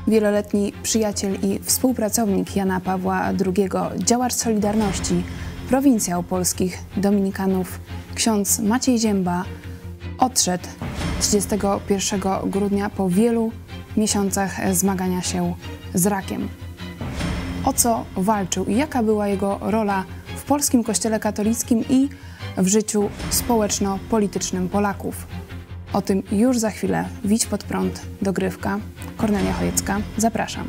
Wieloletni przyjaciel i współpracownik Jana Pawła II, działacz Solidarności, prowincjał polskich dominikanów, ksiądz Maciej Zięba odszedł 31 grudnia po wielu miesiącach zmagania się z rakiem. O co walczył i jaka była jego rola w polskim kościele katolickim i w życiu społeczno-politycznym Polaków? O tym już za chwilę. Widź pod prąd, dogrywka. Kornelia Chojecka, zapraszam.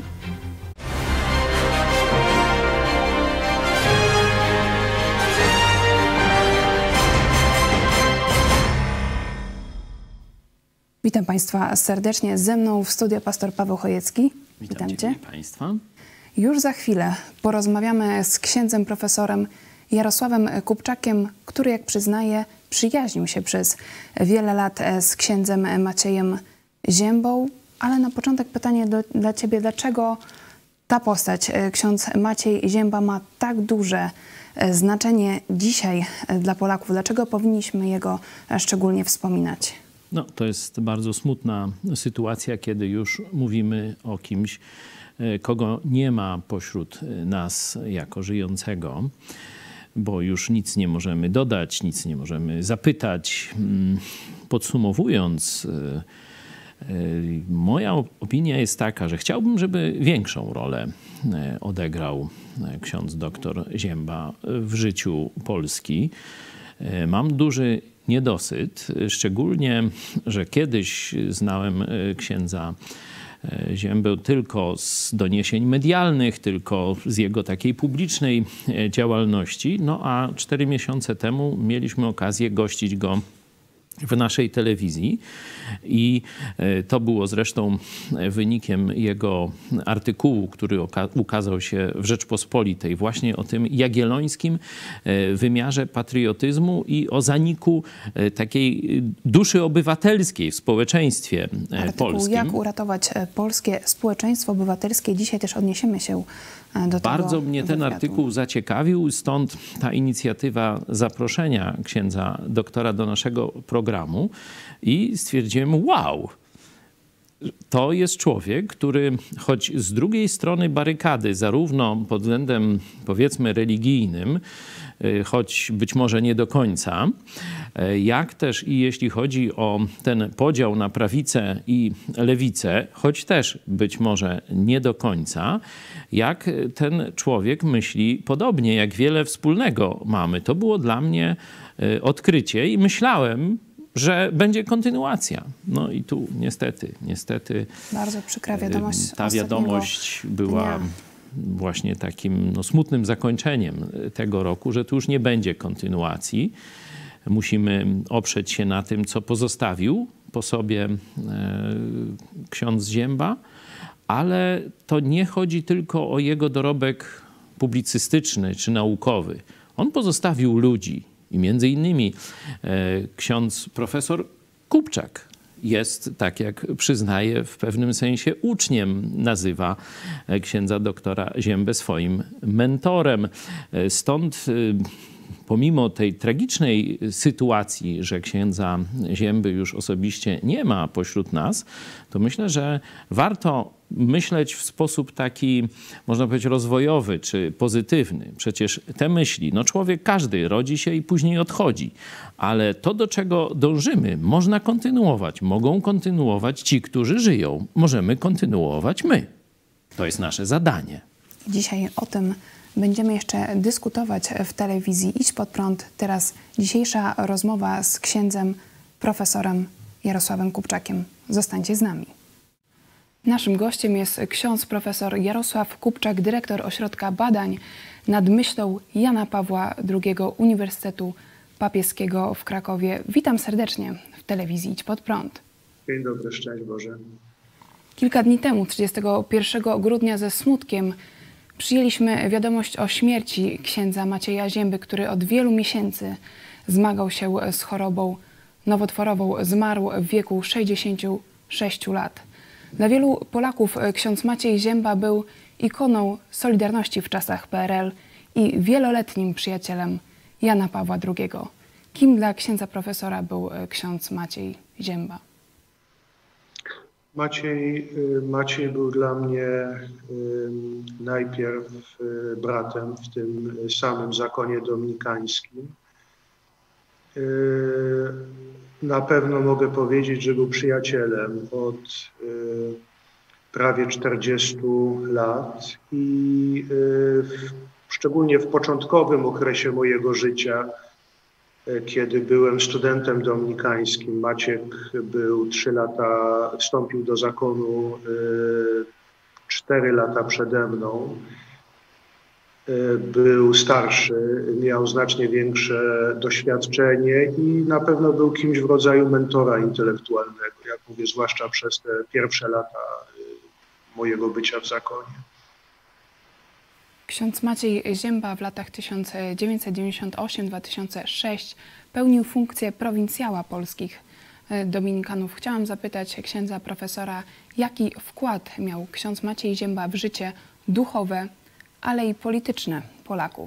Witam Państwa serdecznie. Ze mną w studio pastor Paweł Chojecki. Witam Cię. Państwa. Już za chwilę porozmawiamy z księdzem profesorem Jarosławem Kupczakiem, który, jak przyznaje, przyjaźnił się przez wiele lat z księdzem Maciejem Ziębą. Ale na początek pytanie dla Ciebie, dlaczego ta postać, ksiądz Maciej Zięba, ma tak duże znaczenie dzisiaj dla Polaków? Dlaczego powinniśmy jego szczególnie wspominać? No, to jest bardzo smutna sytuacja, kiedy już mówimy o kimś, kogo nie ma pośród nas jako żyjącego, bo już nic nie możemy dodać, nic nie możemy zapytać. Podsumowując, moja opinia jest taka, że chciałbym, żeby większą rolę odegrał ksiądz doktor Zięba w życiu Polski. Mam duży niedosyt, szczególnie, że kiedyś znałem księdza Ziębę tylko z doniesień medialnych, tylko z jego takiej publicznej działalności. No a 4 miesiące temu mieliśmy okazję gościć go w naszej telewizji i to było zresztą wynikiem jego artykułu, który ukazał się w Rzeczpospolitej, właśnie o tym jagiellońskim wymiarze patriotyzmu i o zaniku takiej duszy obywatelskiej w społeczeństwie polskim. Jak uratować polskie społeczeństwo obywatelskie? Dzisiaj też odniesiemy się do tego. Bardzo mnie ten artykuł zaciekawił, stąd ta inicjatywa zaproszenia księdza doktora do naszego programu i stwierdziłem, wow, to jest człowiek, który choć z drugiej strony barykady, zarówno pod względem powiedzmy religijnym, choć być może nie do końca, jak też i jeśli chodzi o ten podział na prawicę i lewicę, choć też być może nie do końca, jak ten człowiek myśli podobnie, jak wiele wspólnego mamy. To było dla mnie odkrycie i myślałem, że będzie kontynuacja. No i tu niestety bardzo przykra wiadomość. Ta wiadomość była właśnie takim smutnym zakończeniem tego roku, że tu już nie będzie kontynuacji. Musimy oprzeć się na tym, co pozostawił po sobie ksiądz Zięba, ale to nie chodzi tylko o jego dorobek publicystyczny czy naukowy. On pozostawił ludzi i między innymi ksiądz profesor Kupczak jest, tak jak przyznaje, w pewnym sensie uczniem, nazywa księdza doktora Ziębę swoim mentorem. Stąd pomimo tej tragicznej sytuacji, że księdza Zięby już osobiście nie ma pośród nas, to myślę, że warto myśleć w sposób taki, można powiedzieć, rozwojowy czy pozytywny. Przecież te myśli, człowiek każdy rodzi się i później odchodzi, ale to, do czego dążymy, można kontynuować. Mogą kontynuować ci, którzy żyją. Możemy kontynuować my. To jest nasze zadanie. Dzisiaj o tym będziemy jeszcze dyskutować w telewizji Idź Pod Prąd. Teraz dzisiejsza rozmowa z księdzem profesorem Jarosławem Kupczakiem. Zostańcie z nami. Naszym gościem jest ksiądz profesor Jarosław Kupczak, dyrektor Ośrodka Badań nad Myślą Jana Pawła II Uniwersytetu Papieskiego w Krakowie. Witam serdecznie w telewizji Idź Pod Prąd. Dzień dobry, szczęść Boże. Kilka dni temu, 31 grudnia, ze smutkiem przyjęliśmy wiadomość o śmierci księdza Macieja Zięby, który od wielu miesięcy zmagał się z chorobą nowotworową. Zmarł w wieku 66 lat. Dla wielu Polaków ksiądz Maciej Zięba był ikoną Solidarności w czasach PRL i wieloletnim przyjacielem Jana Pawła II. Kim dla księdza profesora był ksiądz Maciej Zięba? Maciej był dla mnie najpierw bratem w tym samym zakonie dominikańskim. Na pewno mogę powiedzieć, że był przyjacielem od prawie 40 lat i szczególnie w początkowym okresie mojego życia, kiedy byłem studentem dominikańskim, Maciek był 3 lata, wstąpił do zakonu 4 lata przede mną. Był starszy, miał znacznie większe doświadczenie i na pewno był kimś w rodzaju mentora intelektualnego, jak mówię, zwłaszcza przez te pierwsze lata mojego bycia w zakonie. Ksiądz Maciej Ziemba w latach 1998-2006 pełnił funkcję prowincjała polskich dominikanów. Chciałam zapytać księdza profesora, jaki wkład miał ksiądz Maciej Ziemba w życie duchowe, ale i polityczne Polaków?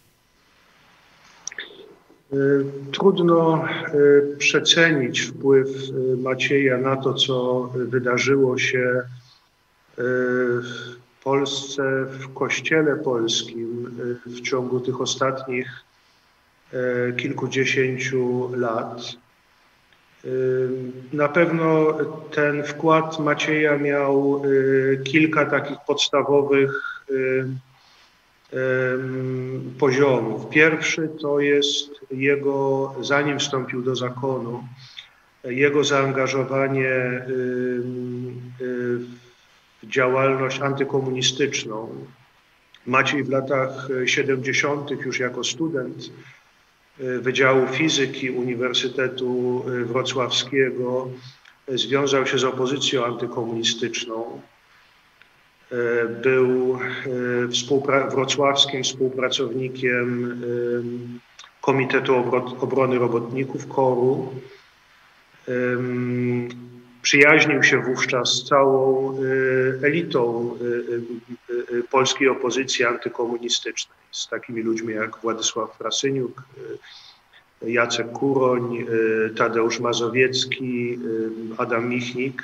Trudno przecenić wpływ Macieja na to, co wydarzyło się w Polsce, w Kościele polskim w ciągu tych ostatnich kilkudziesięciu lat. Na pewno ten wkład Macieja miał kilka takich podstawowych poziomów. Pierwszy to jest jego, zanim wstąpił do zakonu, jego zaangażowanie w działalność antykomunistyczną. Maciej w latach 70. już jako student Wydziału Fizyki Uniwersytetu Wrocławskiego związał się z opozycją antykomunistyczną. Był wrocławskim współpracownikiem Komitetu Obrony Robotników, KOR-u. Przyjaźnił się wówczas z całą elitą polskiej opozycji antykomunistycznej, z takimi ludźmi jak Władysław Frasyniuk, Jacek Kuroń, Tadeusz Mazowiecki, Adam Michnik.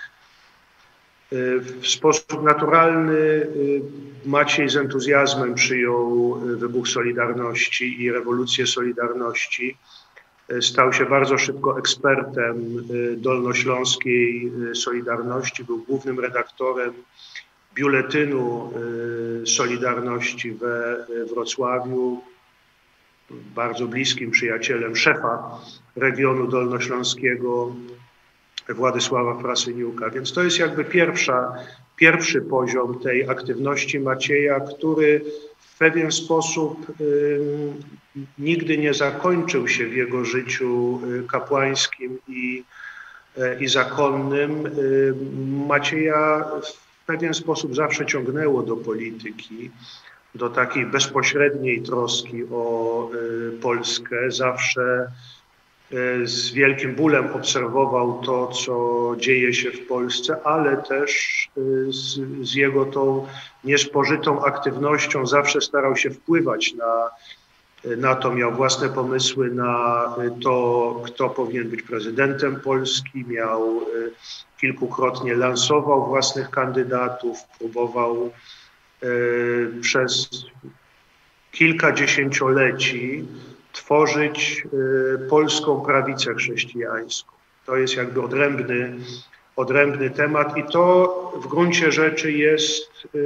W sposób naturalny Maciej z entuzjazmem przyjął wybuch Solidarności i rewolucję Solidarności. Stał się bardzo szybko ekspertem dolnośląskiej Solidarności, był głównym redaktorem biuletynu Solidarności we Wrocławiu, bardzo bliskim przyjacielem szefa regionu dolnośląskiego Władysława Frasyniuka. Więc to jest jakby pierwszy poziom tej aktywności Macieja, który w pewien sposób nigdy nie zakończył się w jego życiu kapłańskim i zakonnym. Macieja w pewien sposób zawsze ciągnęło do polityki, do takiej bezpośredniej troski o Polskę. Zawsze z wielkim bólem obserwował to, co dzieje się w Polsce, ale też z jego tą niespożytą aktywnością zawsze starał się wpływać na to, miał własne pomysły na to, kto powinien być prezydentem Polski, kilkukrotnie lansował własnych kandydatów, próbował przez kilka dziesięcioleci tworzyć polską prawicę chrześcijańską. To jest jakby odrębny temat i to w gruncie rzeczy jest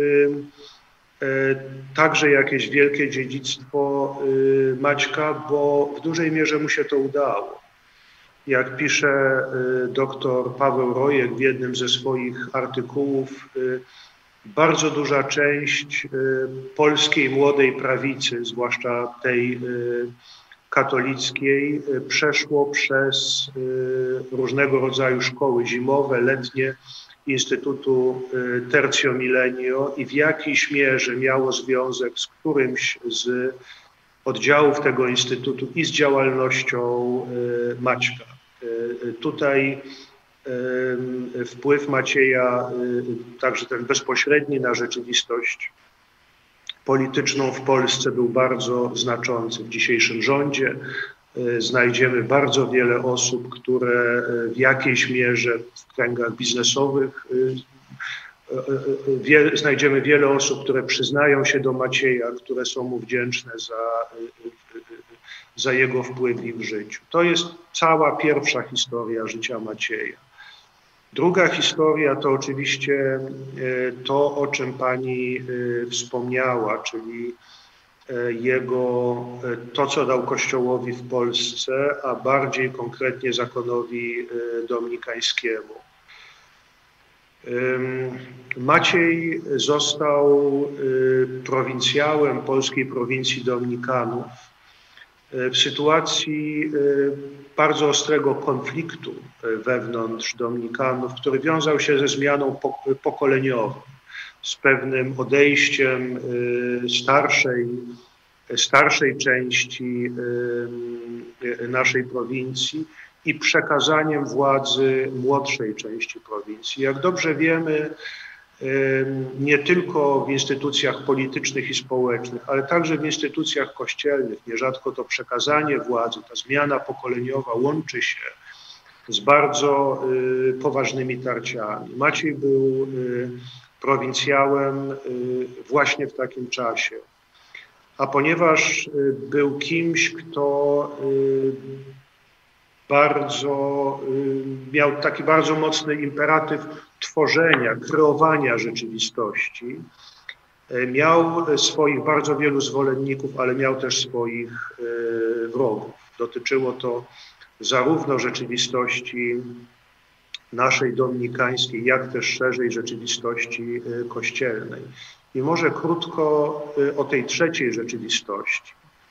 także jakieś wielkie dziedzictwo Maćka, bo w dużej mierze mu się to udało. Jak pisze dr Paweł Rojek w jednym ze swoich artykułów, bardzo duża część polskiej młodej prawicy, zwłaszcza tej katolickiej, przeszło przez różnego rodzaju szkoły zimowe, letnie Instytutu Tertio Millennio i w jakiejś mierze miało związek z którymś z oddziałów tego instytutu i z działalnością Maćka. Tutaj wpływ Macieja, także ten bezpośredni na rzeczywistość polityczną w Polsce był bardzo znaczący. W dzisiejszym rządzie znajdziemy bardzo wiele osób, które w jakiejś mierze w kręgach biznesowych znajdziemy wiele osób, które przyznają się do Macieja, które są mu wdzięczne za jego wpływ w ich życiu. To jest cała pierwsza historia życia Macieja. Druga historia to oczywiście to, o czym pani wspomniała, czyli to, co dał Kościołowi w Polsce, a bardziej konkretnie zakonowi dominikańskiemu. Maciej został prowincjałem polskiej prowincji Dominikanów w sytuacji bardzo ostrego konfliktu wewnątrz Dominikanów, który wiązał się ze zmianą pokoleniową, z pewnym odejściem starszej części naszej prowincji i przekazaniem władzy młodszej części prowincji. Jak dobrze wiemy, nie tylko w instytucjach politycznych i społecznych, ale także w instytucjach kościelnych, nierzadko to przekazanie władzy, ta zmiana pokoleniowa łączy się z bardzo poważnymi tarciami. Maciej był prowincjałem właśnie w takim czasie. A ponieważ był kimś, kto miał taki bardzo mocny imperatyw tworzenia, kreowania rzeczywistości, miał swoich bardzo wielu zwolenników, ale miał też swoich wrogów. Dotyczyło to zarówno rzeczywistości naszej dominikańskiej, jak też szerzej rzeczywistości kościelnej. I może krótko o tej trzeciej rzeczywistości.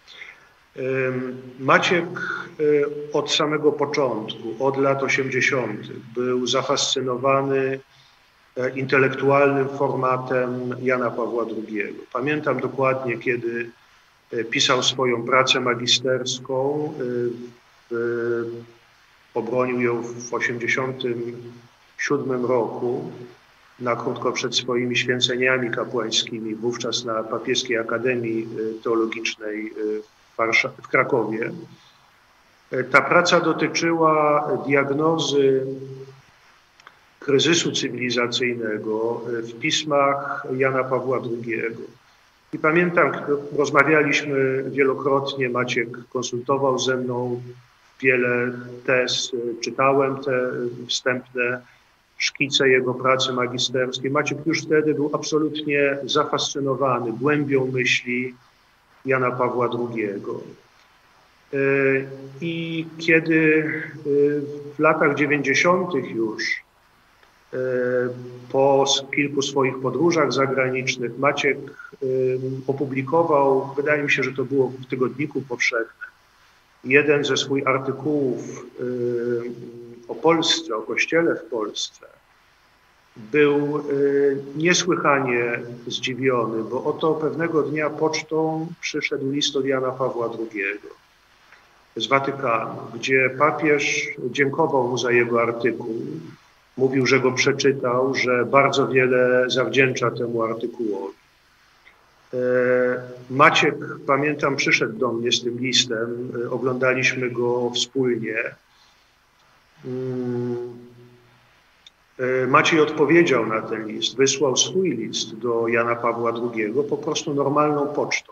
Maciek od samego początku, od lat 80., był zafascynowany intelektualnym formatem Jana Pawła II. Pamiętam dokładnie, kiedy pisał swoją pracę magisterską, obronił ją w 1987 roku, na krótko przed swoimi święceniami kapłańskimi, wówczas na Papieskiej Akademii Teologicznej w Krakowie. Ta praca dotyczyła diagnozy kryzysu cywilizacyjnego w pismach Jana Pawła II. I pamiętam, rozmawialiśmy wielokrotnie, Maciek konsultował ze mną wiele tez, czytałem te wstępne szkice jego pracy magisterskiej. Maciek już wtedy był absolutnie zafascynowany głębią myśli Jana Pawła II. I kiedy w latach 90. już po kilku swoich podróżach zagranicznych Maciek opublikował, wydaje mi się, że to było w Tygodniku Powszechnym, jeden ze swoich artykułów o Polsce, o Kościele w Polsce, był niesłychanie zdziwiony, bo oto pewnego dnia pocztą przyszedł list od Jana Pawła II z Watykanu, gdzie papież dziękował mu za jego artykuł. Mówił, że go przeczytał, że bardzo wiele zawdzięcza temu artykułowi. Maciek, pamiętam, przyszedł do mnie z tym listem, oglądaliśmy go wspólnie. Maciej odpowiedział na ten list, wysłał swój list do Jana Pawła II po prostu normalną pocztą.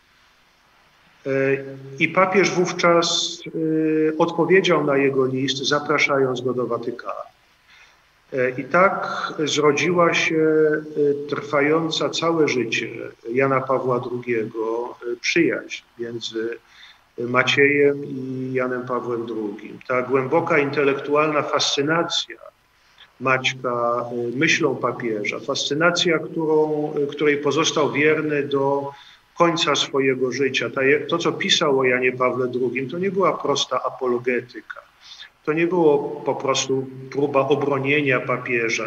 I papież wówczas odpowiedział na jego list, zapraszając go do Watykanu. I tak zrodziła się trwająca całe życie Jana Pawła II przyjaźń między Maciejem i Janem Pawłem II. Ta głęboka intelektualna fascynacja Maćka myślą papieża, fascynacja, której pozostał wierny do końca swojego życia. To, co pisał o Janie Pawle II, to nie była prosta apologetyka. To nie było po prostu próba obronienia papieża,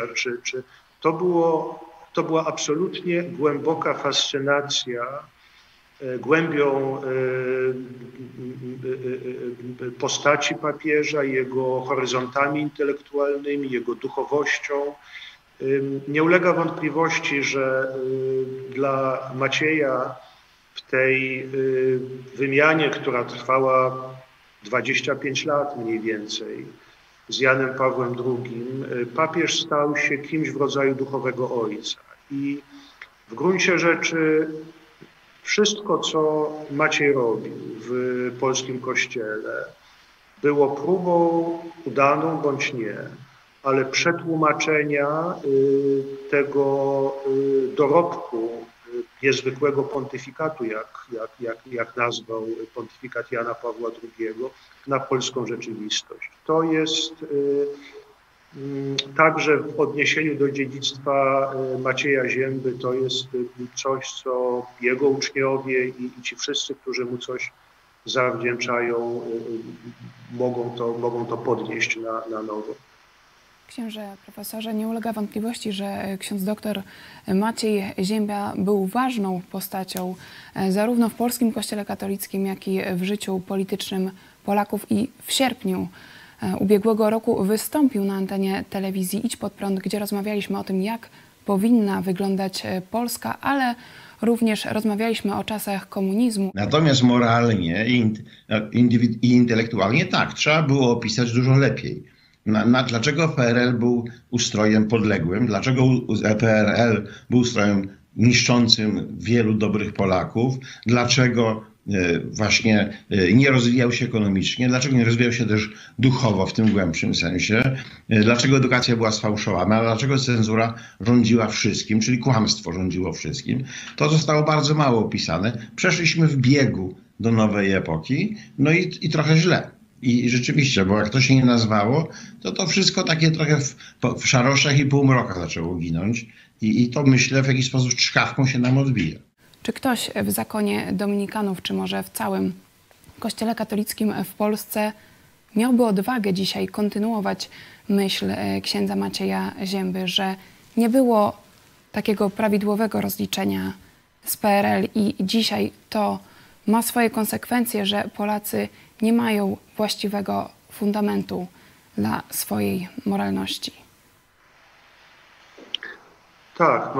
to była absolutnie głęboka fascynacja głębią postaci papieża, jego horyzontami intelektualnymi, jego duchowością. Nie ulega wątpliwości, że dla Macieja w tej wymianie, która trwała 25 lat mniej więcej z Janem Pawłem II, papież stał się kimś w rodzaju duchowego ojca. I w gruncie rzeczy wszystko, co Maciej robił w polskim Kościele, było próbą udaną bądź nie, ale przetłumaczenia tego dorobku niezwykłego pontyfikatu, jak nazwał pontyfikat Jana Pawła II, na polską rzeczywistość. To jest także w odniesieniu do dziedzictwa Macieja Zięby, to jest coś, co jego uczniowie i ci wszyscy, którzy mu coś zawdzięczają, mogą to podnieść na nowo. Księże profesorze, nie ulega wątpliwości, że ksiądz doktor Maciej Zięba był ważną postacią zarówno w polskim Kościele katolickim, jak i w życiu politycznym Polaków i w sierpniu ubiegłego roku wystąpił na antenie telewizji Idź Pod Prąd, gdzie rozmawialiśmy o tym, jak powinna wyglądać Polska, ale również rozmawialiśmy o czasach komunizmu. Natomiast moralnie i intelektualnie tak, trzeba było opisać dużo lepiej. Dlaczego PRL był ustrojem podległym? Dlaczego PRL był ustrojem niszczącym wielu dobrych Polaków? Dlaczego właśnie nie rozwijał się ekonomicznie? Dlaczego nie rozwijał się też duchowo w tym głębszym sensie? Dlaczego edukacja była sfałszowana? Dlaczego cenzura rządziła wszystkim, czyli kłamstwo rządziło wszystkim? To zostało bardzo mało opisane. Przeszliśmy w biegu do nowej epoki, no i trochę źle. I rzeczywiście, bo jak to się nie nazwało, to wszystko takie trochę w szarościach i półmrokach zaczęło ginąć. I to, myślę, w jakiś sposób czkawką się nam odbija. Czy ktoś w zakonie dominikanów, czy może w całym Kościele katolickim w Polsce miałby odwagę dzisiaj kontynuować myśl księdza Macieja Zięby, że nie było takiego prawidłowego rozliczenia z PRL i dzisiaj to ma swoje konsekwencje, że Polacy nie mają właściwego fundamentu dla swojej moralności? Tak,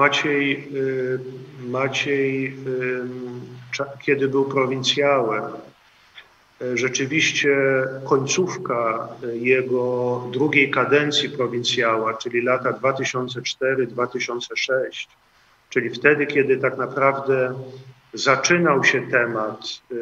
Maciej, kiedy był prowincjałem, rzeczywiście końcówka jego drugiej kadencji prowincjała, czyli lata 2004-2006, czyli wtedy, kiedy tak naprawdę zaczynał się temat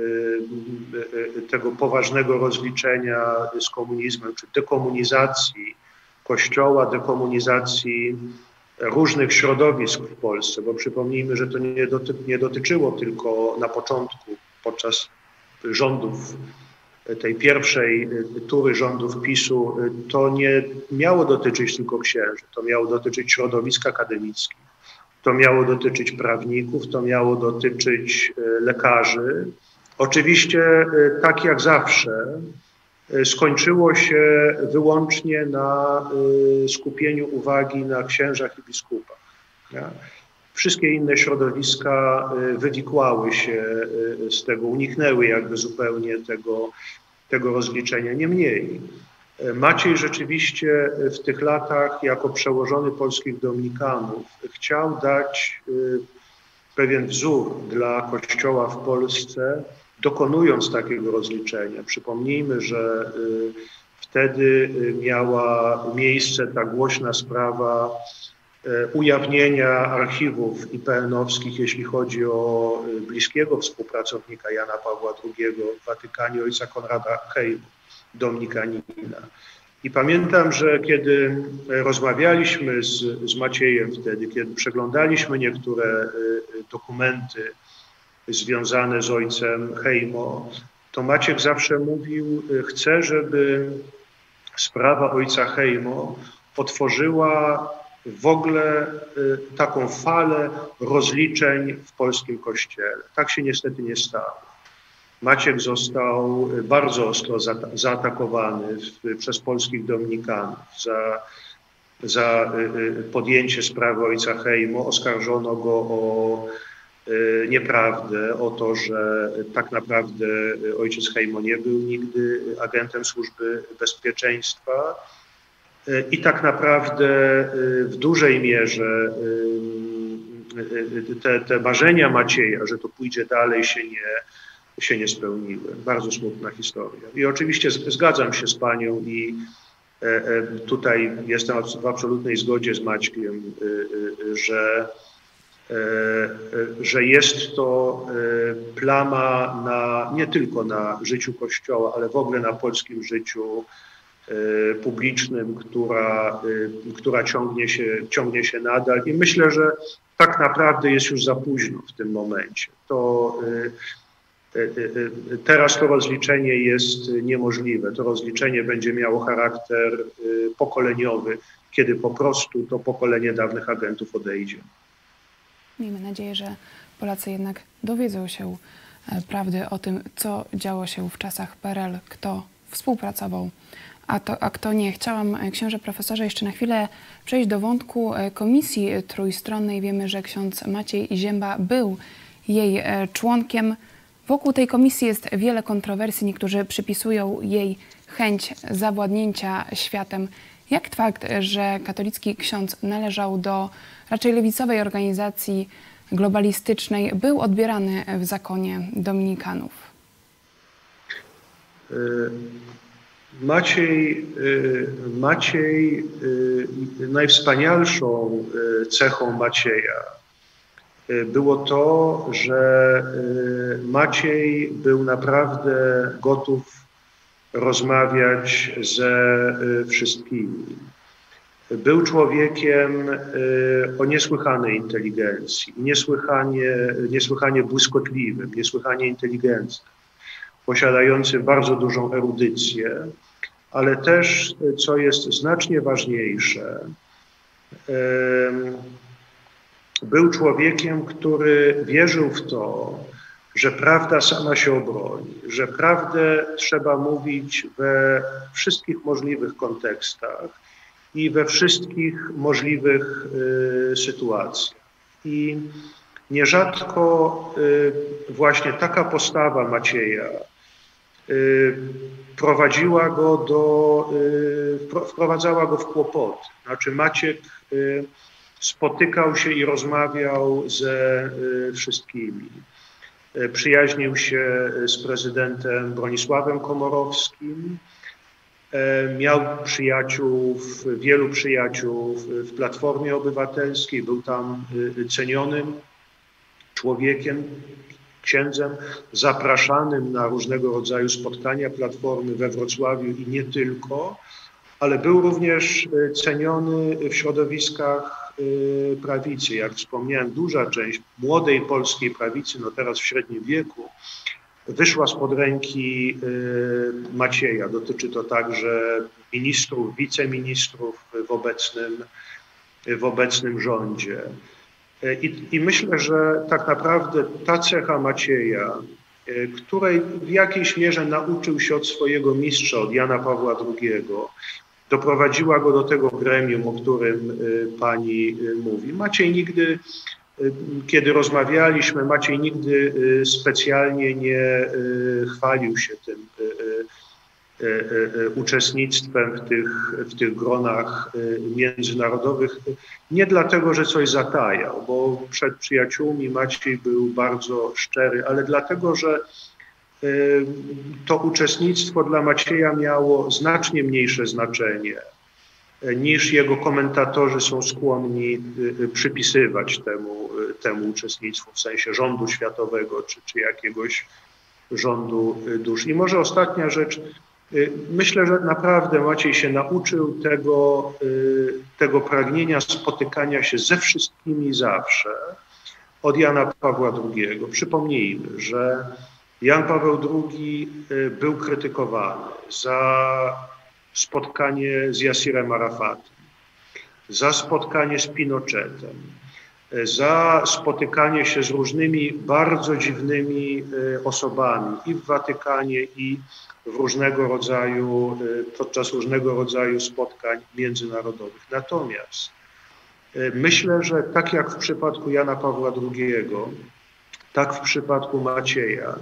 tego poważnego rozliczenia z komunizmem, czy dekomunizacji Kościoła, dekomunizacji różnych środowisk w Polsce, bo przypomnijmy, że to nie dotyczyło tylko na początku, podczas rządów, tej pierwszej tury rządów PiS-u, to nie miało dotyczyć tylko księży, to miało dotyczyć środowisk akademickich, to miało dotyczyć prawników, to miało dotyczyć lekarzy. Oczywiście, tak jak zawsze, skończyło się wyłącznie na skupieniu uwagi na księżach i biskupach. Wszystkie inne środowiska wywikłały się z tego, uniknęły jakby zupełnie tego rozliczenia. Niemniej Maciej rzeczywiście w tych latach jako przełożony polskich dominikanów chciał dać pewien wzór dla Kościoła w Polsce, dokonując takiego rozliczenia. Przypomnijmy, że wtedy miała miejsce ta głośna sprawa ujawnienia archiwów IPN-owskich, jeśli chodzi o bliskiego współpracownika Jana Pawła II w Watykanie, ojca Konrada Hejmu, dominikanina. I pamiętam, że kiedy rozmawialiśmy z Maciejem wtedy, kiedy przeglądaliśmy niektóre dokumenty związane z ojcem Hejmo, to Maciek zawsze mówił, chcę, żeby sprawa ojca Hejmo otworzyła w ogóle taką falę rozliczeń w polskim Kościele. Tak się niestety nie stało. Maciek został bardzo ostro zaatakowany przez polskich dominikanów za podjęcie sprawy ojca Hejmo. Oskarżono go o nieprawdę, o to, że tak naprawdę ojciec Hejmo nie był nigdy agentem służby bezpieczeństwa i tak naprawdę w dużej mierze te marzenia Macieja, że to pójdzie dalej, się się nie spełniły. Bardzo smutna historia. I oczywiście zgadzam się z panią i tutaj jestem w absolutnej zgodzie z Maćkiem, że jest to plama nie tylko na życiu Kościoła, ale w ogóle na polskim życiu publicznym, która ciągnie się nadal. I myślę, że tak naprawdę jest już za późno w tym momencie. Teraz to rozliczenie jest niemożliwe. To rozliczenie będzie miało charakter pokoleniowy, kiedy po prostu to pokolenie dawnych agentów odejdzie. Miejmy nadzieję, że Polacy jednak dowiedzą się prawdy o tym, co działo się w czasach PRL, kto współpracował, a kto nie. Chciałam, księże profesorze, jeszcze na chwilę przejść do wątku komisji trójstronnej. Wiemy, że ksiądz Maciej Zięba był jej członkiem. Wokół tej komisji jest wiele kontrowersji. Niektórzy przypisują jej chęć zawładnięcia światem. Jak fakt, że katolicki ksiądz należał do raczej lewicowej organizacji globalistycznej, był odbierany w zakonie dominikanów? Maciej, najwspanialszą cechą Macieja było to, że Maciej był naprawdę gotów rozmawiać ze wszystkimi. Był człowiekiem o niesłychanej inteligencji, niesłychanie błyskotliwym, niesłychanie inteligentnym, posiadającym bardzo dużą erudycję, ale też, co jest znacznie ważniejsze, był człowiekiem, który wierzył w to, że prawda sama się obroni, że prawdę trzeba mówić we wszystkich możliwych kontekstach i we wszystkich możliwych sytuacjach. I nierzadko właśnie taka postawa Macieja wprowadzała go w kłopoty. Znaczy Maciek spotykał się i rozmawiał ze wszystkimi. Przyjaźnił się z prezydentem Bronisławem Komorowskim. Miał wielu przyjaciół w Platformie Obywatelskiej. Był tam cenionym człowiekiem, księdzem, zapraszanym na różnego rodzaju spotkania Platformy we Wrocławiu i nie tylko, ale był również ceniony w środowiskach prawicy. Jak wspomniałem, duża część młodej polskiej prawicy, no teraz w średnim wieku, wyszła spod ręki Macieja. Dotyczy to także ministrów, wiceministrów w obecnym rządzie. I myślę, że tak naprawdę ta cecha Macieja, której w jakiejś mierze nauczył się od swojego mistrza, od Jana Pawła II, doprowadziła go do tego gremium, o którym pani mówi. Maciej nigdy, kiedy rozmawialiśmy, Maciej nigdy specjalnie nie chwalił się tym uczestnictwem w tych gronach międzynarodowych. Nie dlatego, że coś zatajał, bo przed przyjaciółmi Maciej był bardzo szczery, ale dlatego, że to uczestnictwo dla Macieja miało znacznie mniejsze znaczenie, niż jego komentatorzy są skłonni przypisywać temu uczestnictwu w sensie rządu światowego czy jakiegoś rządu dusz. I może ostatnia rzecz. Myślę, że naprawdę Maciej się nauczył tego pragnienia spotykania się ze wszystkimi zawsze od Jana Pawła II. Przypomnijmy, że Jan Paweł II był krytykowany za spotkanie z Yasirem Arafatem, za spotkanie z Pinochetem, za spotykanie się z różnymi bardzo dziwnymi osobami i w Watykanie, i podczas różnego rodzaju spotkań międzynarodowych. Natomiast myślę, że tak jak w przypadku Jana Pawła II, tak w przypadku Macieja,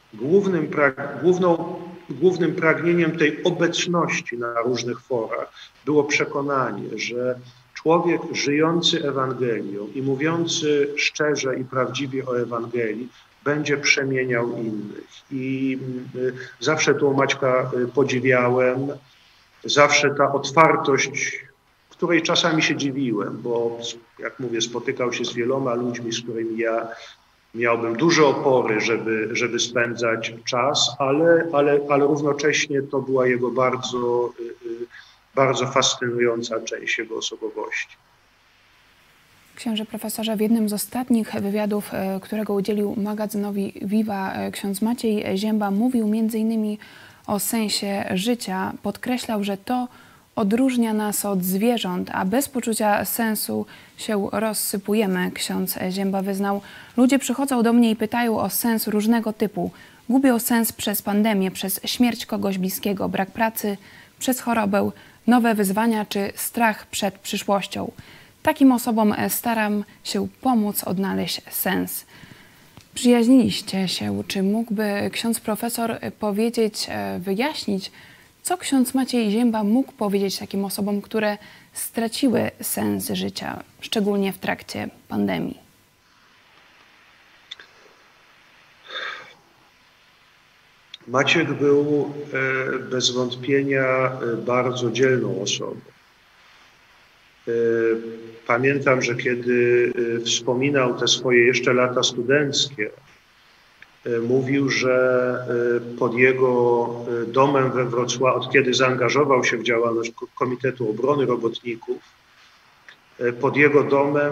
głównym pragnieniem tej obecności na różnych forach było przekonanie, że człowiek żyjący Ewangelią i mówiący szczerze i prawdziwie o Ewangelii będzie przemieniał innych. I zawsze tu Maćka podziwiałem, zawsze ta otwartość, której czasami się dziwiłem, bo jak mówię, spotykał się z wieloma ludźmi, z którymi ja miałbym duże opory, żeby spędzać czas, ale równocześnie to była jego bardzo fascynująca część jego osobowości. Księże profesorze, w jednym z ostatnich wywiadów, którego udzielił magazynowi Viva, ksiądz Maciej Zięba mówił m.in. o sensie życia. Podkreślał, że to odróżnia nas od zwierząt, a bez poczucia sensu się rozsypujemy. Ksiądz Zięba wyznał: ludzie przychodzą do mnie i pytają o sens różnego typu. Gubią sens przez pandemię, przez śmierć kogoś bliskiego, brak pracy, przez chorobę, nowe wyzwania czy strach przed przyszłością. Takim osobom staram się pomóc odnaleźć sens. Przyjaźniliście się. Czy mógłby ksiądz profesor powiedzieć, wyjaśnić, co ksiądz Maciej Zięba mógł powiedzieć takim osobom, które straciły sens życia, szczególnie w trakcie pandemii? Maciek był bez wątpienia bardzo dzielną osobą. Pamiętam, że kiedy wspominał te swoje jeszcze lata studenckie, mówił, że pod jego domem we Wrocławiu, od kiedy zaangażował się w działalność Komitetu Obrony Robotników, pod jego domem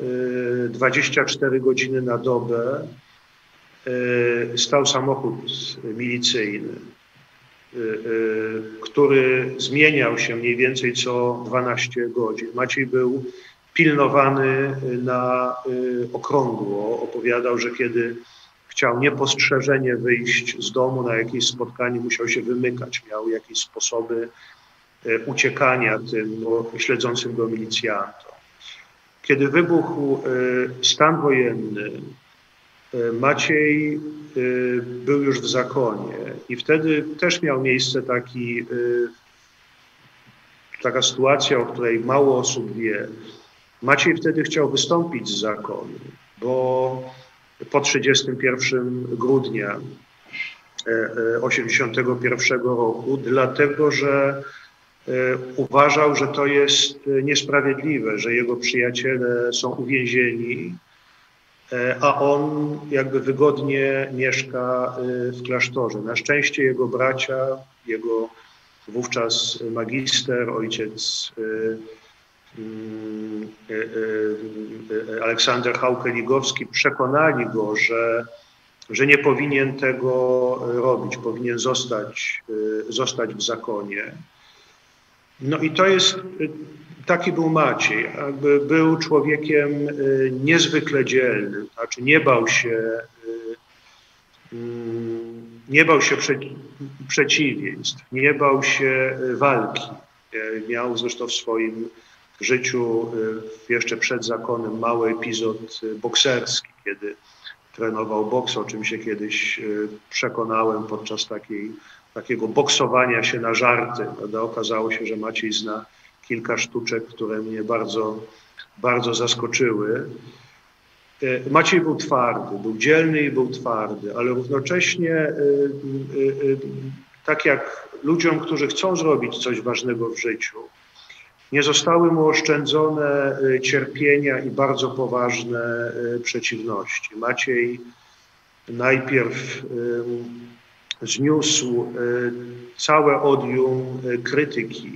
24 godziny na dobę stał samochód milicyjny, który zmieniał się mniej więcej co 12 godzin. Maciej był pilnowany na okrągło. Opowiadał, że kiedy chciał niepostrzeżenie wyjść z domu na jakieś spotkanie, musiał się wymykać. Miał jakieś sposoby uciekania tym śledzącym go milicjantom. Kiedy wybuchł stan wojenny, Maciej był już w zakonie i wtedy też miał miejsce taka sytuacja, o której mało osób wie. Maciej wtedy chciał wystąpić z zakonu, bo po 31 grudnia 1981 roku, dlatego że uważał, że to jest niesprawiedliwe, że jego przyjaciele są uwięzieni, a on jakby wygodnie mieszka w klasztorze. Na szczęście jego bracia, jego wówczas magister, ojciec Aleksander Hauke-Ligowski, przekonali go, że nie powinien tego robić, powinien zostać w zakonie. No i to jest, taki był Maciej, jakby był człowiekiem niezwykle dzielnym, znaczy nie bał się przeciwieństw, nie bał się walki. Miał zresztą w swoim życiu jeszcze przed zakonem mały epizod bokserski, kiedy trenował boks, o czym się kiedyś przekonałem podczas takiego boksowania się na żarty. Prawda? Okazało się, że Maciej zna kilka sztuczek, które mnie bardzo zaskoczyły. Maciej był twardy, był dzielny i był twardy, ale równocześnie tak jak ludziom, którzy chcą zrobić coś ważnego w życiu, nie zostały mu oszczędzone cierpienia i bardzo poważne przeciwności. Maciej najpierw zniósł całe odium krytyki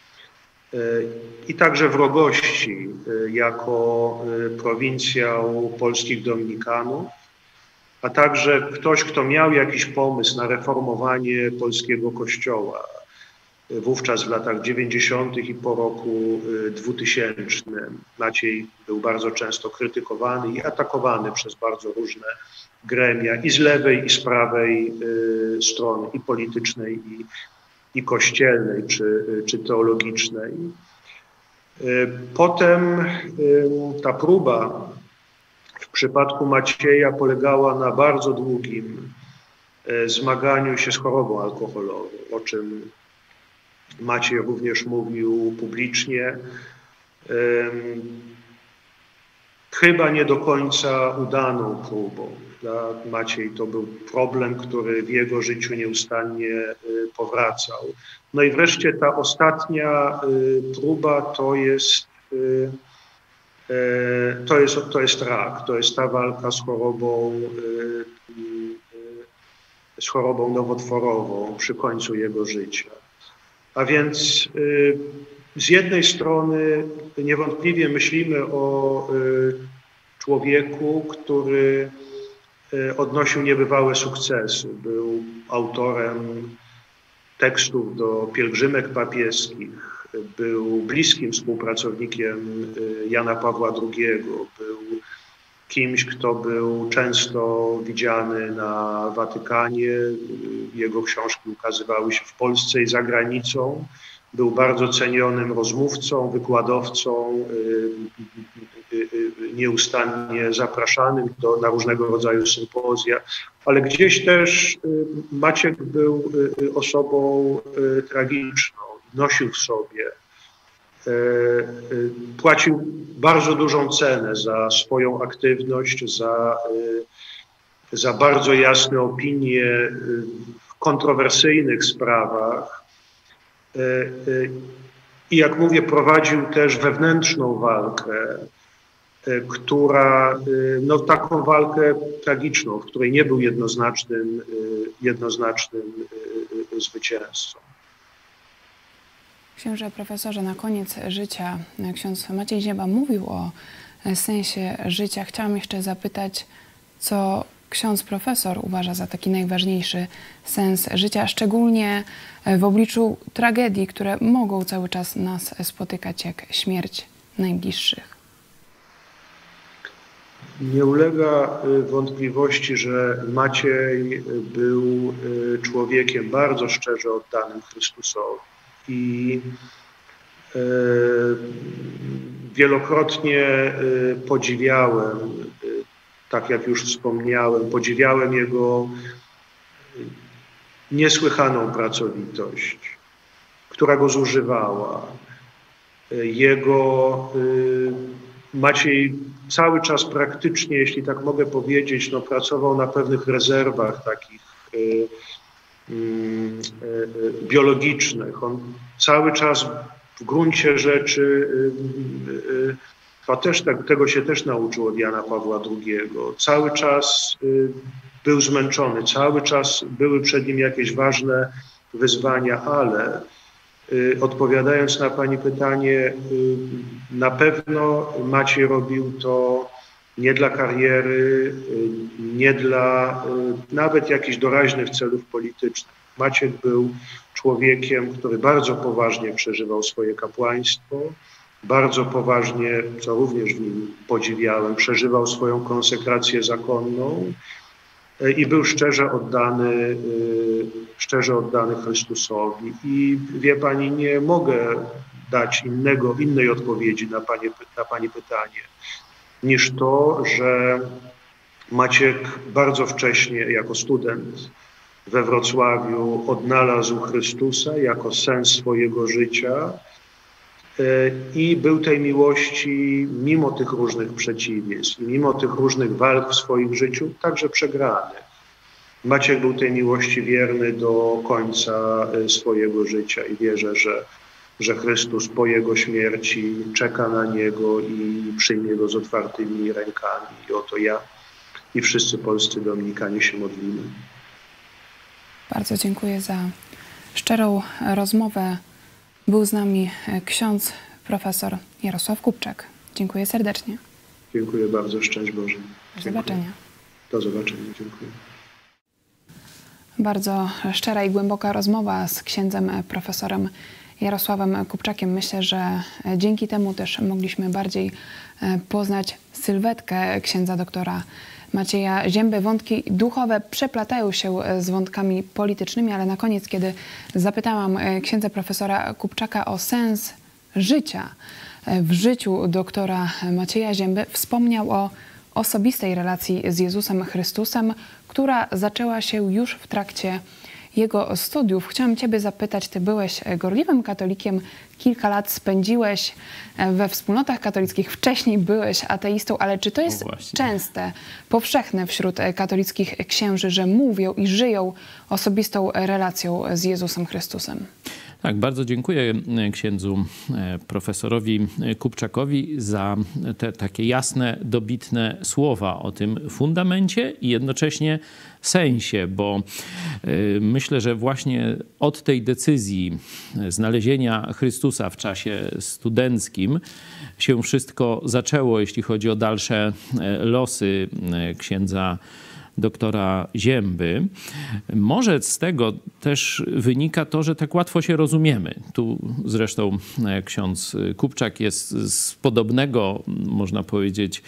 i także wrogości jako prowincjał polskich dominikanów, a także ktoś, kto miał jakiś pomysł na reformowanie polskiego kościoła. Wówczas w latach 90. i po roku 2000 Maciej był bardzo często krytykowany i atakowany przez bardzo różne gremia i z lewej, i z prawej strony, i politycznej, i kościelnej, czy teologicznej. Potem ta próba w przypadku Macieja polegała na bardzo długim zmaganiu się z chorobą alkoholową, o czym Maciej również mówił publicznie. Chyba nie do końca udaną próbą. Maciej to był problem, który w jego życiu nieustannie powracał. No i wreszcie ta ostatnia próba to jest rak, to jest ta walka z chorobą nowotworową przy końcu jego życia. A więc z jednej strony niewątpliwie myślimy o człowieku, który odnosił niebywałe sukcesy. Był autorem tekstów do pielgrzymek papieskich, był bliskim współpracownikiem Jana Pawła II, był kimś, kto był często widziany na Watykanie. Jego książki ukazywały się w Polsce i za granicą. Był bardzo cenionym rozmówcą, wykładowcą, nieustannie zapraszanym na różnego rodzaju sympozja, ale gdzieś też Maciek był osobą tragiczną, nosił w sobie, płacił bardzo dużą cenę za swoją aktywność, za bardzo jasne opinie w kontrowersyjnych sprawach. I jak mówię, prowadził też wewnętrzną walkę, która, no taką walkę tragiczną, w której nie był jednoznacznym zwycięzcą. Księże profesorze, na koniec życia ksiądz Maciej Zięba mówił o sensie życia. Chciałam jeszcze zapytać, co ksiądz profesor uważa za taki najważniejszy sens życia, szczególnie w obliczu tragedii, które mogą cały czas nas spotykać, jak śmierć najbliższych. Nie ulega wątpliwości, że Maciej był człowiekiem bardzo szczerze oddanym Chrystusowi i wielokrotnie podziwiałem, tak jak już wspomniałem, podziwiałem jego niesłychaną pracowitość, która go zużywała. Maciej cały czas praktycznie, jeśli tak mogę powiedzieć, no, pracował na pewnych rezerwach takich biologicznych. On cały czas w gruncie rzeczy, tego się też nauczył od Jana Pawła II, cały czas był zmęczony, cały czas były przed nim jakieś ważne wyzwania, ale odpowiadając na Pani pytanie, na pewno Maciej robił to nie dla kariery, nie dla nawet jakichś doraźnych celów politycznych. Maciek był człowiekiem, który bardzo poważnie przeżywał swoje kapłaństwo, bardzo poważnie, co również w nim podziwiałem, przeżywał swoją konsekrację zakonną i był szczerze oddany Chrystusowi. I wie Pani, nie mogę dać innej odpowiedzi na Pani pytanie, niż to, że Maciek bardzo wcześnie jako student we Wrocławiu odnalazł Chrystusa jako sens swojego życia i był tej miłości mimo tych różnych przeciwieństw, mimo tych różnych walk w swoim życiu, także przegranych. Maciek był tej miłości wierny do końca swojego życia i wierzę, że Chrystus po jego śmierci czeka na niego i przyjmie go z otwartymi rękami. I o to ja i wszyscy polscy dominikanie się modlimy. Bardzo dziękuję za szczerą rozmowę. Był z nami ksiądz profesor Jarosław Kupczak. Dziękuję serdecznie. Dziękuję bardzo. Szczęść Boże. Do zobaczenia. Do zobaczenia. Dziękuję. Bardzo szczera i głęboka rozmowa z księdzem profesorem Jarosławem Kupczakiem. Myślę, że dzięki temu też mogliśmy bardziej poznać sylwetkę księdza doktora Macieja Zięby. Wątki duchowe przeplatają się z wątkami politycznymi, ale na koniec, kiedy zapytałam księdza profesora Kupczaka o sens życia w życiu doktora Macieja Zięby, wspomniał o osobistej relacji z Jezusem Chrystusem, która zaczęła się już w trakcie jego studiów. Chciałam ciebie zapytać, ty byłeś gorliwym katolikiem, kilka lat spędziłeś we wspólnotach katolickich, wcześniej byłeś ateistą, ale czy to jest częste, powszechne wśród katolickich księży, że mówią i żyją osobistą relacją z Jezusem Chrystusem? Tak, bardzo dziękuję księdzu profesorowi Kupczakowi za te takie jasne, dobitne słowa o tym fundamencie i jednocześnie sensie, bo myślę, że właśnie od tej decyzji znalezienia Chrystusa w czasie studenckim się wszystko zaczęło, jeśli chodzi o dalsze losy księdza doktora Zięby. Może z tego też wynika to, że tak łatwo się rozumiemy. Tu zresztą ksiądz Kupczak jest z podobnego, można powiedzieć,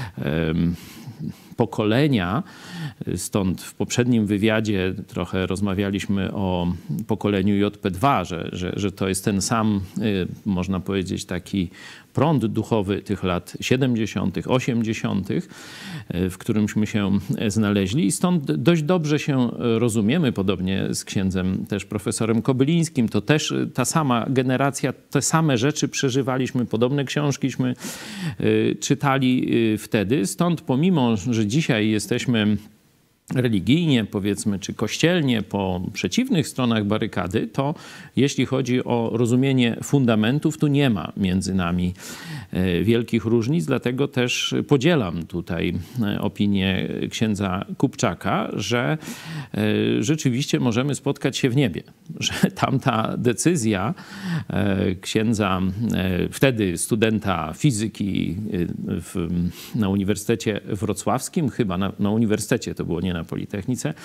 pokolenia. Stąd w poprzednim wywiadzie trochę rozmawialiśmy o pokoleniu JP2, że to jest ten sam, można powiedzieć, taki prąd duchowy tych lat 70., 80., w którymśmy się znaleźli. I stąd dość dobrze się rozumiemy, podobnie z księdzem też profesorem Kobylińskim. To też ta sama generacja, te same rzeczy przeżywaliśmy, podobne książkiśmy czytali wtedy. Stąd pomimo, że dzisiaj jesteśmy religijnie, powiedzmy, czy kościelnie po przeciwnych stronach barykady, to jeśli chodzi o rozumienie fundamentów, tu nie ma między nami wielkich różnic, dlatego też podzielam tutaj opinię księdza Kupczaka, że rzeczywiście możemy spotkać się w niebie, że tamta decyzja księdza, wtedy studenta fizyki na Uniwersytecie Wrocławskim, chyba na uniwersytecie, to było nie na Politechnice,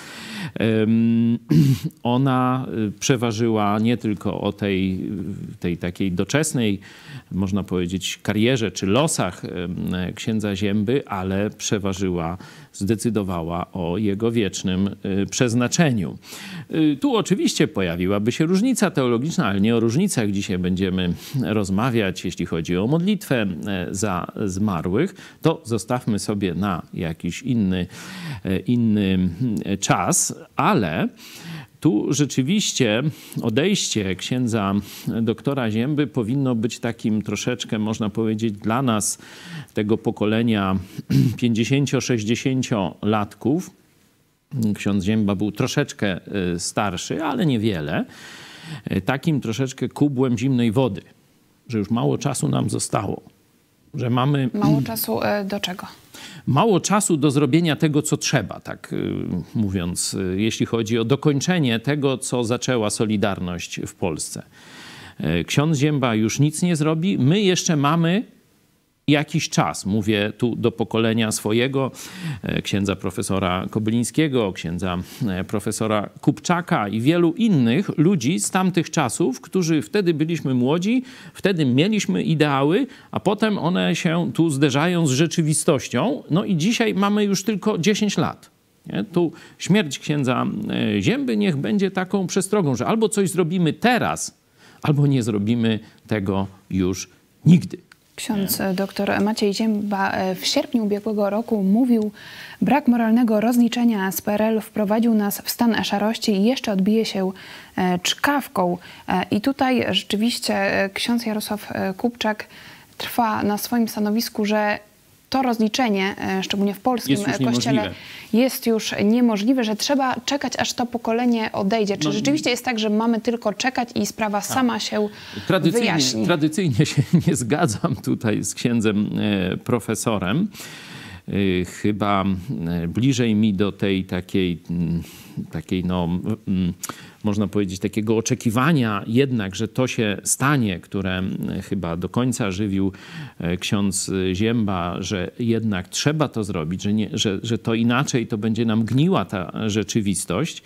ona przeważyła nie tylko o tej takiej doczesnej, można powiedzieć, karierze czy losach księdza Zięby, ale przeważyła, zdecydowała o jego wiecznym przeznaczeniu. Tu oczywiście pojawiłaby się różnica teologiczna, ale nie o różnicach dzisiaj będziemy rozmawiać, jeśli chodzi o modlitwę za zmarłych. To zostawmy sobie na jakiś inny czas, ale tu rzeczywiście odejście księdza doktora Zięby powinno być takim troszeczkę, można powiedzieć, dla nas, tego pokolenia 50-60-latków. Ksiądz Zięba był troszeczkę starszy, ale niewiele. Takim troszeczkę kubłem zimnej wody, że już mało czasu nam zostało. Że mamy... Mało czasu do czego? Mało czasu do zrobienia tego, co trzeba, tak mówiąc, jeśli chodzi o dokończenie tego, co zaczęła Solidarność w Polsce. Ksiądz Zięba już nic nie zrobi. My jeszcze mamy jakiś czas. Mówię tu do pokolenia swojego, księdza profesora Kobylińskiego, księdza profesora Kupczaka i wielu innych ludzi z tamtych czasów, którzy wtedy byliśmy młodzi, wtedy mieliśmy ideały, a potem one się tu zderzają z rzeczywistością. No i dzisiaj mamy już tylko 10 lat. Nie? Tu śmierć księdza Zięby niech będzie taką przestrogą, że albo coś zrobimy teraz, albo nie zrobimy tego już nigdy. Ksiądz dr Maciej Zięba w sierpniu ubiegłego roku mówił: brak moralnego rozliczenia z PRL wprowadził nas w stan szarości i jeszcze odbije się czkawką. I tutaj rzeczywiście ksiądz Jarosław Kupczak trwa na swoim stanowisku, że to rozliczenie, szczególnie w polskim kościele, jest już niemożliwe, że trzeba czekać, aż to pokolenie odejdzie. Czy rzeczywiście jest tak, że mamy tylko czekać i sprawa sama się wyjaśni? Tradycyjnie się nie zgadzam tutaj z księdzem profesorem. Chyba bliżej mi do tej takiej no, można powiedzieć, takiego oczekiwania jednak, że to się stanie, które chyba do końca żywił ksiądz Zięba, że jednak trzeba to zrobić, że to inaczej to będzie nam gniła ta rzeczywistość.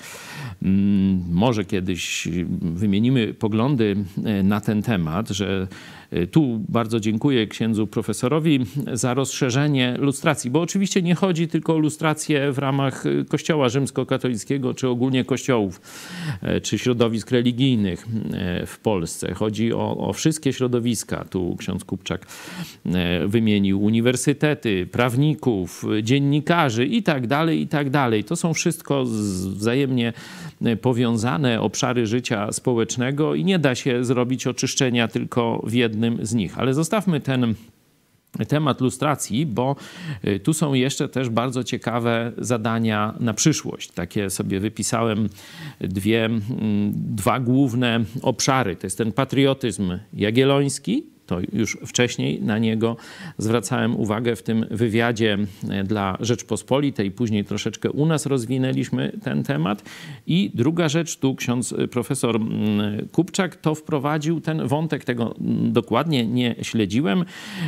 Może kiedyś wymienimy poglądy na ten temat, że tu bardzo dziękuję księdzu profesorowi za rozszerzenie lustracji, bo oczywiście nie chodzi tylko o lustrację w ramach Kościoła rzymskokatolickiego, katolickiego, czy ogólnie kościołów, czy środowisk religijnych w Polsce. Chodzi o wszystkie środowiska. Tu ksiądz Kupczak wymienił uniwersytety, prawników, dziennikarzy i tak dalej, i tak dalej. To są wszystko wzajemnie powiązane obszary życia społecznego i nie da się zrobić oczyszczenia tylko w jednym z nich. Ale zostawmy ten temat lustracji, bo tu są jeszcze też bardzo ciekawe zadania na przyszłość. Takie sobie wypisałem dwa główne obszary. To jest ten patriotyzm jagielloński. To już wcześniej na niego zwracałem uwagę w tym wywiadzie dla Rzeczpospolitej. Później troszeczkę u nas rozwinęliśmy ten temat. I druga rzecz, tu ksiądz profesor Kupczak to wprowadził ten wątek, tego dokładnie nie śledziłem.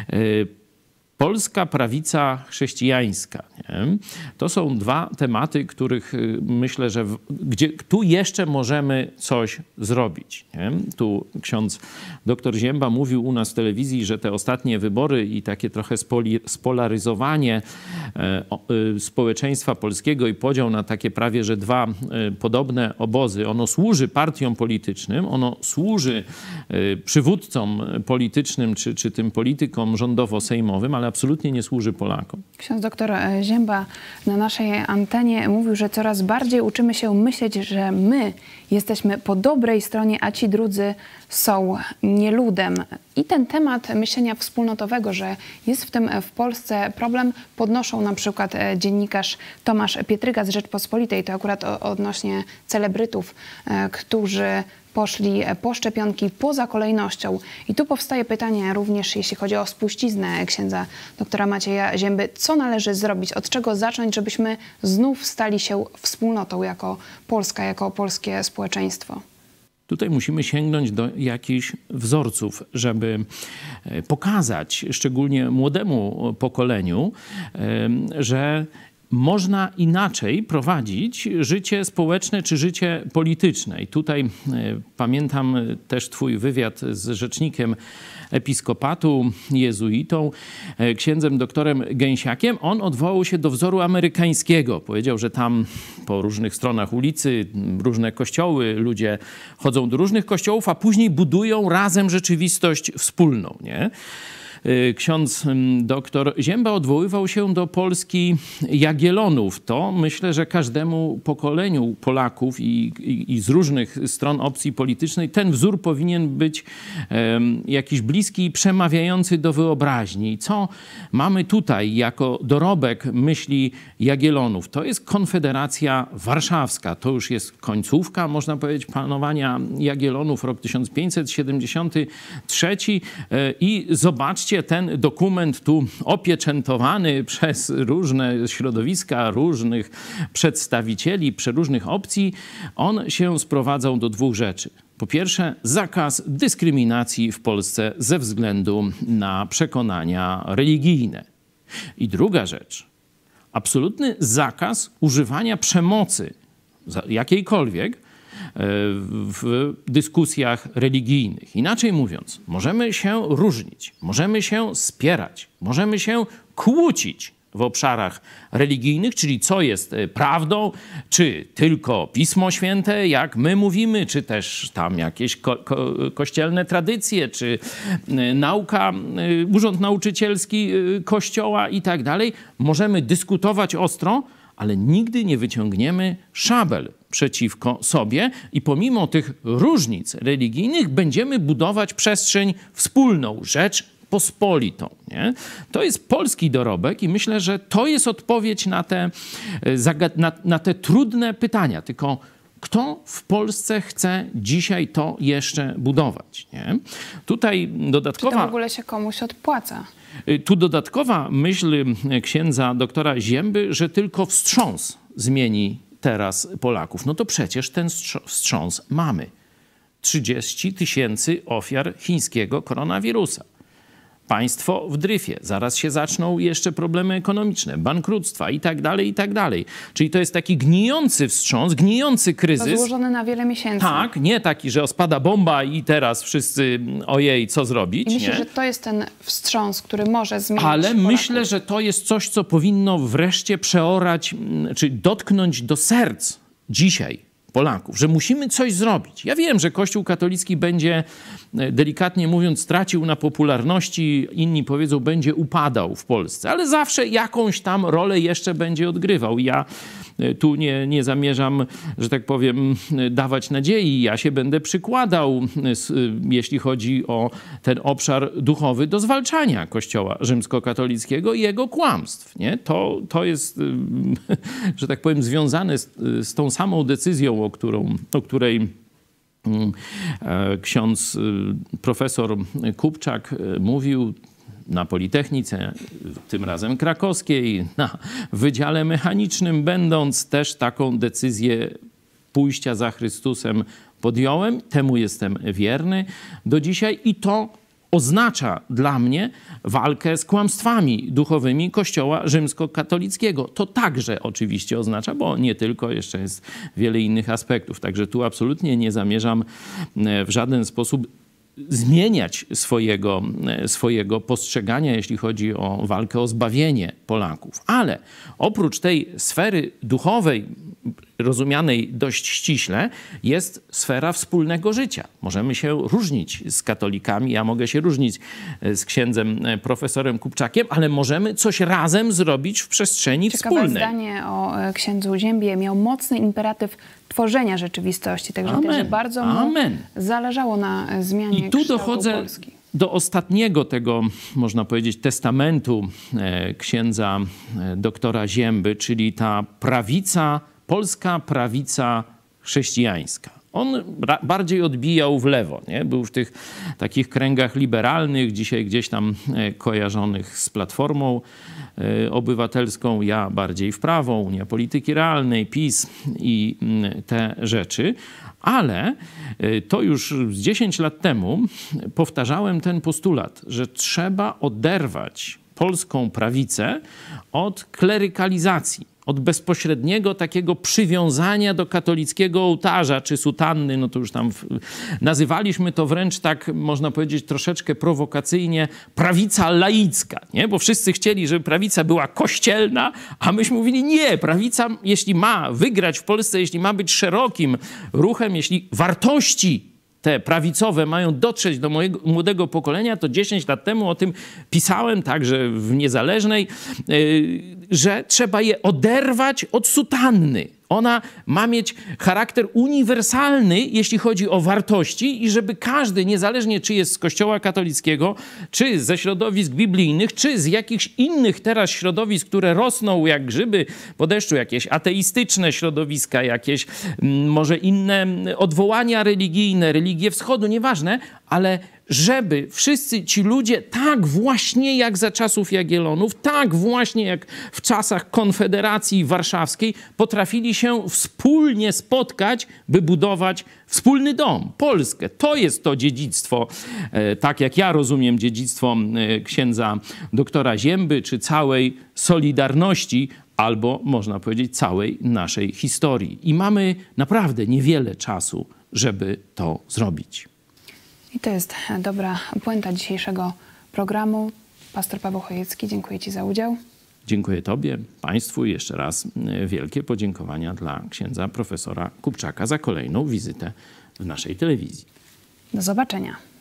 Polska prawica chrześcijańska. Nie? To są dwa tematy, których myślę, że gdzie tu jeszcze możemy coś zrobić. Nie? Tu ksiądz dr Zięba mówił u nas w telewizji, że te ostatnie wybory i takie trochę spolaryzowanie społeczeństwa polskiego i podział na takie prawie, że dwa podobne obozy, ono służy partiom politycznym, ono służy przywódcom politycznym czy tym politykom rządowo-sejmowym, ale absolutnie nie służy Polakom. Ksiądz doktor Zięba na naszej antenie mówił, że coraz bardziej uczymy się myśleć, że my jesteśmy po dobrej stronie, a ci drudzy są nieludem. I ten temat myślenia wspólnotowego, że jest w tym w Polsce problem, podnoszą na przykład dziennikarz Tomasz Pietryga z Rzeczpospolitej. To akurat odnośnie celebrytów, którzy poszli po szczepionki poza kolejnością. I tu powstaje pytanie również, jeśli chodzi o spuściznę księdza doktora Macieja Zięby. Co należy zrobić? Od czego zacząć, żebyśmy znów stali się wspólnotą jako Polska, jako polskie społeczeństwo? Tutaj musimy sięgnąć do jakichś wzorców, żeby pokazać, szczególnie młodemu pokoleniu, że można inaczej prowadzić życie społeczne czy życie polityczne. I tutaj pamiętam też twój wywiad z rzecznikiem episkopatu, jezuitą, księdzem doktorem Gęsiakiem. On odwołał się do wzoru amerykańskiego. Powiedział, że tam po różnych stronach ulicy różne kościoły, ludzie chodzą do różnych kościołów, a później budują razem rzeczywistość wspólną, nie? Ksiądz doktor Zięba odwoływał się do Polski Jagiellonów. To myślę, że każdemu pokoleniu Polaków i z różnych stron opcji politycznej ten wzór powinien być jakiś bliski i przemawiający do wyobraźni. Co mamy tutaj jako dorobek myśli Jagiellonów? To jest Konfederacja Warszawska. To już jest końcówka, można powiedzieć, panowania Jagiellonów, rok 1573. I zobaczcie, ten dokument tu opieczętowany przez różne środowiska, różnych przedstawicieli przeróżnych opcji, on się sprowadzał do dwóch rzeczy. Po pierwsze, zakaz dyskryminacji w Polsce ze względu na przekonania religijne. I druga rzecz, absolutny zakaz używania przemocy jakiejkolwiek w dyskusjach religijnych. Inaczej mówiąc, możemy się różnić, możemy się spierać, możemy się kłócić w obszarach religijnych, czyli co jest prawdą, czy tylko Pismo Święte, jak my mówimy, czy też tam jakieś kościelne tradycje, czy nauka, urząd nauczycielski Kościoła i tak dalej. Możemy dyskutować ostro, ale nigdy nie wyciągniemy szabel przeciwko sobie i pomimo tych różnic religijnych będziemy budować przestrzeń wspólną, rzecz pospolitą. Nie? To jest polski dorobek i myślę, że to jest odpowiedź na te trudne pytania. Tylko kto w Polsce chce dzisiaj to jeszcze budować? Nie? Tutaj dodatkowa... Czy to w ogóle się komuś opłaca? Tu dodatkowa myśl księdza doktora Zięby, że tylko wstrząs zmieni teraz Polaków. No to przecież ten wstrząs mamy. 30 000 ofiar chińskiego koronawirusa. Państwo w dryfie. Zaraz się zaczną jeszcze problemy ekonomiczne, bankructwa i tak dalej, i tak dalej. Czyli to jest taki gnijący wstrząs, gnijący kryzys. Rozłożony na wiele miesięcy. Tak, nie taki, że spada bomba i teraz wszyscy ojej, co zrobić. I myślę, nie? że to jest ten wstrząs, który może zmienić Ale Polaków. myślę, że to jest coś, co powinno wreszcie przeorać, czy dotknąć do serc dzisiaj Polaków, że musimy coś zrobić. Ja wiem, że Kościół katolicki będzie, delikatnie mówiąc, stracił na popularności, inni powiedzą, będzie upadał w Polsce, ale zawsze jakąś tam rolę jeszcze będzie odgrywał. Ja tu nie zamierzam, że tak powiem, dawać nadziei. Ja się będę przykładał, jeśli chodzi o ten obszar duchowy, do zwalczania Kościoła rzymskokatolickiego i jego kłamstw. Nie? To jest, że tak powiem, związane z tą samą decyzją, o której ksiądz profesor Kupczak mówił na Politechnice, tym razem krakowskiej, na Wydziale Mechanicznym będąc, też taką decyzję pójścia za Chrystusem podjąłem. Temu jestem wierny do dzisiaj i to oznacza dla mnie walkę z kłamstwami duchowymi Kościoła rzymskokatolickiego. To także oczywiście oznacza, bo nie tylko, jeszcze jest wiele innych aspektów. Także tu absolutnie nie zamierzam w żaden sposób zmieniać swojego postrzegania, jeśli chodzi o walkę o zbawienie Polaków. Ale oprócz tej sfery duchowej, rozumianej dość ściśle, jest sfera wspólnego życia. Możemy się różnić z katolikami, ja mogę się różnić z księdzem profesorem Kupczakiem, ale możemy coś razem zrobić w przestrzeni wspólnej. Ciekawe zdanie o księdzu Ziębie. Miał mocny imperatyw tworzenia rzeczywistości, także widać, że bardzo mu zależało na zmianie I tu dochodzę Polski. Do ostatniego tego, można powiedzieć, testamentu księdza doktora Zięby, czyli ta prawica, polska prawica chrześcijańska. On bardziej odbijał w lewo, nie? Był w tych takich kręgach liberalnych, dzisiaj gdzieś tam kojarzonych z Platformą Obywatelską, ja bardziej w prawo, Unia Polityki Realnej, PiS i te rzeczy. Ale to już z 10 lat temu powtarzałem ten postulat, że trzeba oderwać polską prawicę od klerykalizacji, od bezpośredniego takiego przywiązania do katolickiego ołtarza czy sutanny, no to już tam nazywaliśmy to wręcz tak, można powiedzieć troszeczkę prowokacyjnie, prawica laicka, nie? Bo wszyscy chcieli, żeby prawica była kościelna, a myśmy mówili nie, prawica, jeśli ma wygrać w Polsce, jeśli ma być szerokim ruchem, jeśli wartości te prawicowe mają dotrzeć do mojego młodego pokolenia, to 10 lat temu o tym pisałem, także w Niezależnej, że trzeba je oderwać od sutanny. Ona ma mieć charakter uniwersalny, jeśli chodzi o wartości i żeby każdy, niezależnie czy jest z Kościoła katolickiego, czy ze środowisk biblijnych, czy z jakichś innych teraz środowisk, które rosną jak grzyby po deszczu, jakieś ateistyczne środowiska, jakieś może inne odwołania religijne, religie wschodu, nieważne, ale żeby wszyscy ci ludzie, tak właśnie jak za czasów Jagiellonów, tak właśnie jak w czasach Konfederacji Warszawskiej, potrafili się wspólnie spotkać, by budować wspólny dom, Polskę. To jest to dziedzictwo, tak jak ja rozumiem dziedzictwo księdza doktora Zięby, czy całej Solidarności, albo można powiedzieć całej naszej historii. I mamy naprawdę niewiele czasu, żeby to zrobić. I to jest dobra puenta dzisiejszego programu. Pastor Paweł Chojecki, dziękuję Ci za udział. Dziękuję Tobie, Państwu i jeszcze raz wielkie podziękowania dla księdza profesora Kupczaka za kolejną wizytę w naszej telewizji. Do zobaczenia.